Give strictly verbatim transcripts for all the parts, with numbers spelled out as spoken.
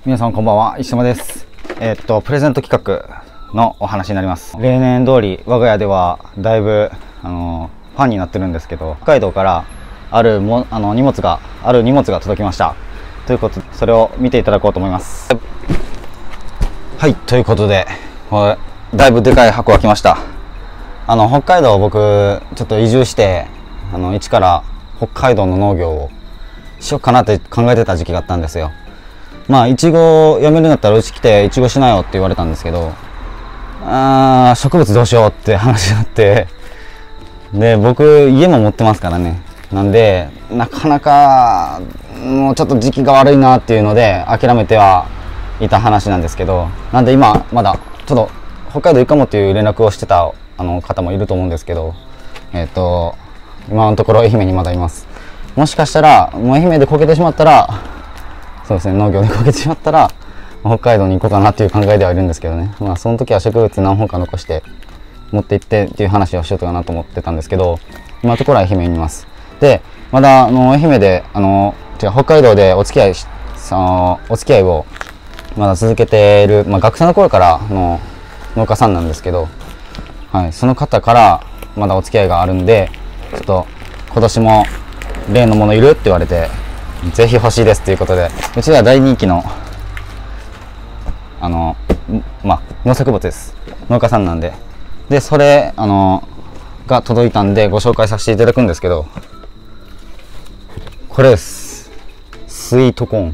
皆さんこんばんは、石山です。えー、っとプレゼント企画のお話になります。例年通り我が家ではだいぶあのファンになってるんですけど、北海道からあるもあの荷物がある荷物が届きました。ということでそれを見ていただこうと思います。はい、ということでこれだいぶでかい箱が来ました。あの北海道僕ちょっと移住してあの一から北海道の農業をしようかなって考えてた時期があったんですよ。まあいちごやめるんだったらうち来ていちごしなよって言われたんですけど、あー植物どうしようって話になって、で僕家も持ってますからね。なんでなかなかもうちょっと時期が悪いなっていうので諦めてはいた話なんですけど、なんで今まだちょっと北海道行くかもっていう連絡をしてたあの方もいると思うんですけど、えっと今のところ愛媛にまだいます。もしかしたらもう愛媛でこけてしまったら、そうですね、農業でこけてしまったら北海道に行こうかなっていう考えではいるんですけどね。まあその時は植物何本か残して持って行ってっていう話をしようかなと思ってたんですけど、今のところは愛媛にいます。でまだあの愛媛であの違う北海道でお付き合いそのお付き合いをまだ続けている、まあ、学生の頃からの農家さんなんですけど、はい、その方からまだお付き合いがあるんで、ちょっと今年も例のものいるって言われて、ぜひ欲しいですということで、うちでは大人気のあのまあ農作物です。農家さんなんで、でそれあのが届いたんでご紹介させていただくんですけど、これです。スイートコーン。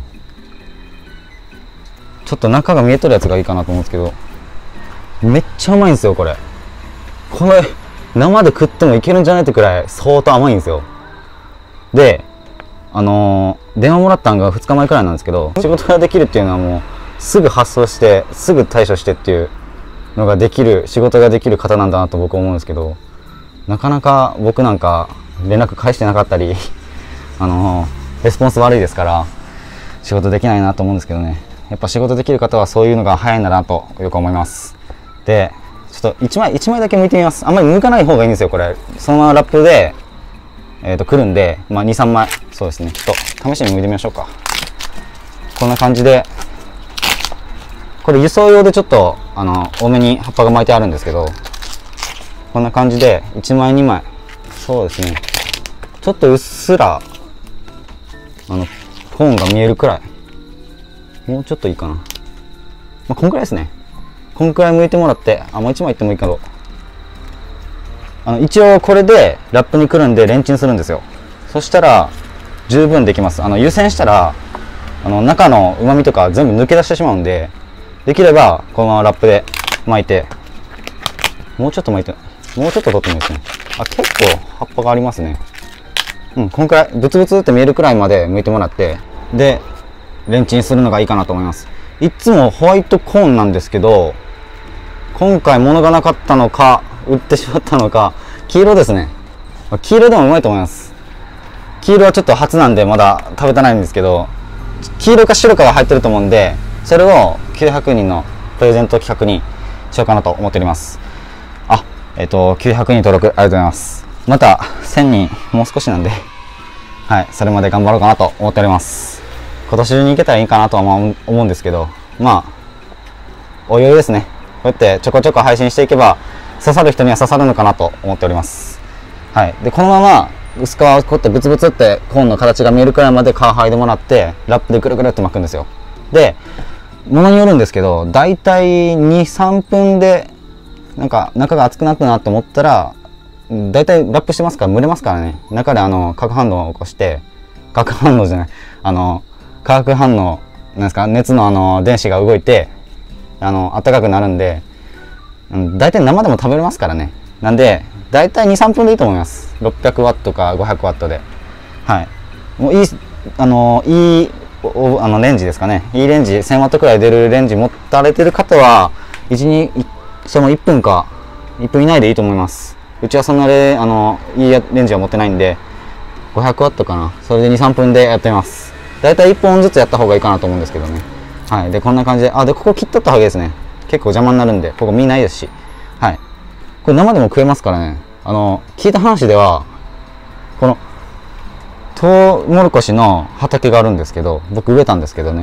ちょっと中が見えとるやつがいいかなと思うんですけど、めっちゃうまいんですよこれ。これ生で食ってもいけるんじゃないってくらい相当甘いんですよ。であのー、電話もらったのがふつかまえくらいなんですけど、仕事ができるっていうのはもうすぐ発送してすぐ対処してっていうのができる仕事ができる方なんだなと僕は思うんですけど、なかなか僕なんか連絡返してなかったりあのー、レスポンス悪いですから仕事できないなと思うんですけどね。やっぱ仕事できる方はそういうのが早いんだなとよく思います。でちょっといちまいいちまいだけ剥いてみます。あんまり剥かない方がいいんですよこれ。そのままラップでえーとくるんで、まあ、にさんまい、そうですね、ちょっと試しに剥いてみましょうか。こんな感じで、これ輸送用でちょっとあの多めに葉っぱが巻いてあるんですけど、こんな感じでいちまいにまい、そうですね、ちょっとうっすらあのコーンが見えるくらい、もうちょっといいかな、まあ、こんくらいですね。こんくらい剥いてもらって、あ、もういちまいいってもいいかど。あの一応これでラップにくるんでレンチンするんですよ。そしたら十分できます。あの湯煎したらあの中のうまみとか全部抜け出してしまうんで、できればこのままラップで巻いて、もうちょっと巻いて、もうちょっと取ってもいいですね。あ、結構葉っぱがありますね。うん、こんくらいブツブツって見えるくらいまで剥いてもらって、でレンチンするのがいいかなと思います。いつもホワイトコーンなんですけど、今回物がなかったのか売ってしまったのか黄色ですね。黄色でもうまいと思います。黄色はちょっと初なんでまだ食べてないんですけど、黄色か白かは入ってると思うんで、それをきゅうひゃくにんのプレゼント企画にしようかなと思っております。あ、えっときゅうひゃくにん登録ありがとうございます。またせんにんもう少しなんで、はい、それまで頑張ろうかなと思っております。今年中に行けたらいいかなとは思うんですけど、まあおいおいですね。こうやってちょこちょこ配信していけば刺さる人には刺さるのかなと思っております。はい。でこのまま薄皮をこうやってブツブツってコーンの形が見えるくらいまで皮剥いでもらってラップでぐるぐるって巻くんですよ。でものによるんですけど、だいたいにさんぷんでなんか中が熱くなったなと思ったら、だいたいラップしてますから蒸れますからね。中であの化学反応を起こして、化学反応じゃないあの化学反応なんですか、熱のあの電子が動いてあの暖かくなるんで、大体生でも食べれますからね。なんで大体にさんぷんでいいと思います。ろっぴゃくワットかごひゃくワットで、はい、もういいあのいいあのレンジですかね。いいレンジせんワットくらい出るレンジ持たれてる方はいちにそのいっぷんかいっぷん以内でいいと思います。うちはそんなレあのいいレンジは持ってないんでごひゃくワットかな、それでにさんぷんでやってみます。大体いっぽんずつやった方がいいかなと思うんですけどね。はい。でこんな感じで、あ、でここ切っとった方がいいですね。結構邪魔になるんで、ここ実ないですし、はい。これ生でも食えますからね。あの聞いた話ではこのトウモロコシの畑があるんですけど、僕植えたんですけどね、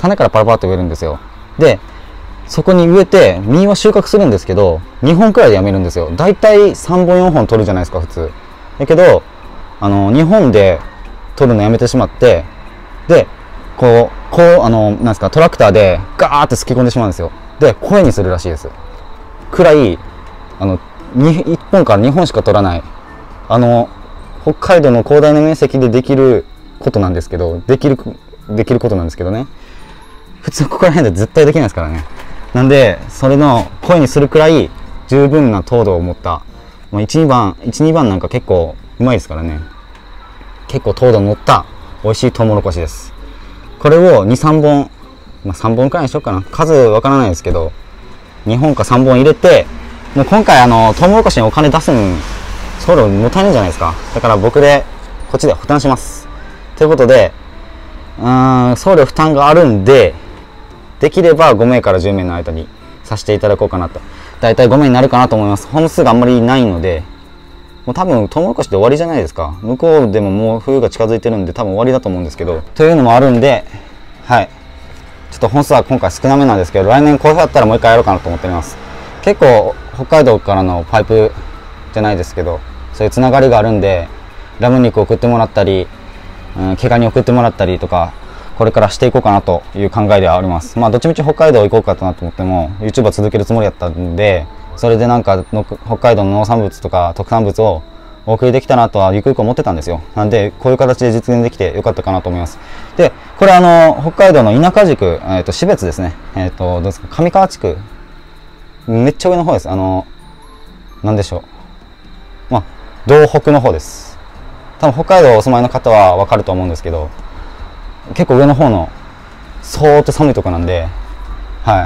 種からパラパラっと植えるんですよ。で、そこに植えて、実を収穫するんですけど、にほんくらいでやめるんですよ。だいたいさんぼんよんほん取るじゃないですか、普通。だけど、あの、にほんで取るのやめてしまって、で、こう、こう、あの、なんですか、トラクターでガーって突き込んでしまうんですよ。で、声にするらしいです。くらい、あの、いっぽんからにほんしか取らない、あの、北海道の広大な面積でできることなんですけど、できる、できることなんですけどね。普通ここら辺で絶対できないですからね。なんで、それの声にするくらい十分な糖度を持った、まあ、いち、にばん、いち、にばんなんか結構うまいですからね。結構糖度の乗った美味しいトウモロコシです。これをに、さんぼん、まあ、さんぼんくらいにしようかな。数わからないですけど、にほんかさんぼん入れて、もう今回あの、トウモロコシにお金出すん、送料もったいないじゃないですか。だから僕で、こっちで負担します。ということで、うーん、送料負担があるんで、できればごめいからじゅうめいの間にさせていただこうかなと。だいたいごめいになるかなと思います。本数があんまりないので、もう多分トウモロコシで終わりじゃないですか。向こうでももう冬が近づいてるんで多分終わりだと思うんですけど、というのもあるんで、はい。ちょっと本数は今回少なめなんですけど、来年こうやったらもう一回やろうかなと思っております。結構北海道からのパイプじゃないですけど、そういうつながりがあるんで、ラム肉を送ってもらったり、うん、毛ガニ送ってもらったりとか、これからしていこうかなという考えではあります。まあどっちみち北海道行こうかなと思っても YouTube は続けるつもりだったんで、それでなんかの北海道の農産物とか特産物をお送りできたなとはゆくゆく思ってたんですよ。なんでこういう形で実現できてよかったかなと思います。で、これあの北海道の田舎宿、えっと標津ですね。えっとどうですか、上川地区、めっちゃ上の方です。あのなんでしょう。まあ道北の方です。多分北海道お住まいの方はわかると思うんですけど。結構上の方の相当寒いとこなんで、はい。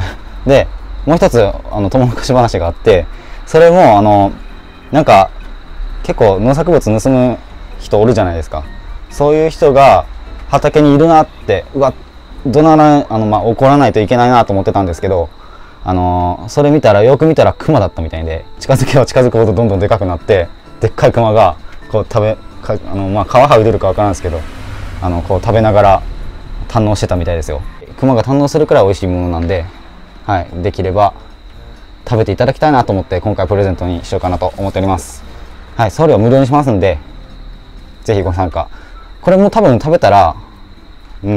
で、もう一つ、あの、トウモロコシ話があって、それも、あの、なんか、結構農作物盗む人おるじゃないですか。そういう人が畑にいるなって、うわ、どなら、あの、まあ、怒らないといけないなと思ってたんですけど、あの、それ見たら、よく見たらクマだったみたいで、近づけば近づくほどどんどんでかくなって、でっかいクマが、こう食べ、かあの、まあ、皮剥いでるかわからんですけど、あのこう食べながら堪能してたみたいですよ。クマが堪能するくらい美味しいものなんで、はい、できれば食べていただきたいなと思って今回プレゼントにしようかなと思っております。はい、送料無料にしますんで、ぜひご参加。これも多分食べたら、うん、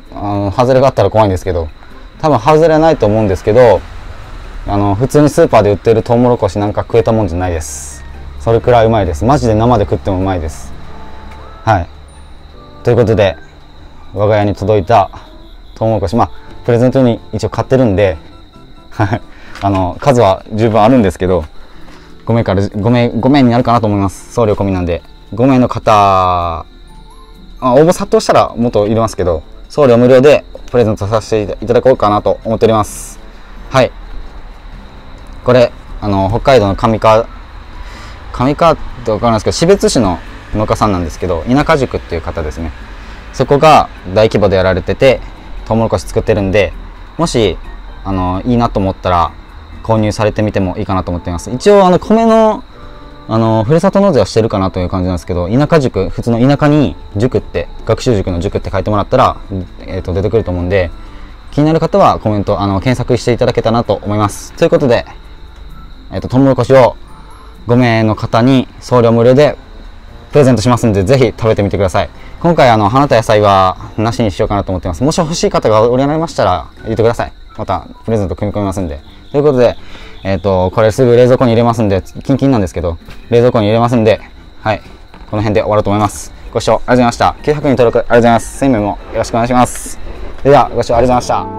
あの外れがあったら怖いんですけど、多分外れないと思うんですけど、あの普通にスーパーで売ってるトウモロコシなんか食えたもんじゃないです。それくらいうまいです。マジで生で食ってもうまいです。はい。ということで、我が家に届いたトウモロコシ、まあ、プレゼントに一応買ってるんで、はい、あの、数は十分あるんですけど、ごめいから、ごめい、ごめいになるかなと思います。送料込みなんで。ごめいの方、あ、応募殺到したらもっと入れますけど、送料無料でプレゼントさせていただこうかなと思っております。はい。これ、あの、北海道の上川、上川ってわからないですけど、標津市の農家さんなんですけど、田舎塾っていう方ですね。そこが大規模でやられてて、トウモロコシ作ってるんで、もし、あの、いいなと思ったら、購入されてみてもいいかなと思っています。一応、あの、米の、あの、ふるさと納税はしてるかなという感じなんですけど、田舎塾、普通の田舎に塾って、学習塾の塾って書いてもらったら、えっと、出てくると思うんで、気になる方はコメント、あの、検索していただけたらなと思います。ということで、えっと、トウモロコシをごめいの方に送料無料でプレゼントしますんで、ぜひ食べてみてください。今回、あの、花と野菜はなしにしようかなと思ってます。もし欲しい方がおられましたら、言ってください。また、プレゼント組み込みますんで。ということで、えっと、これすぐ冷蔵庫に入れますんで、キンキンなんですけど、冷蔵庫に入れますんで、はい。この辺で終わろうと思います。ご視聴ありがとうございました。きゅうひゃくにん登録ありがとうございます。せんめいもよろしくお願いします。それでは、ご視聴ありがとうございました。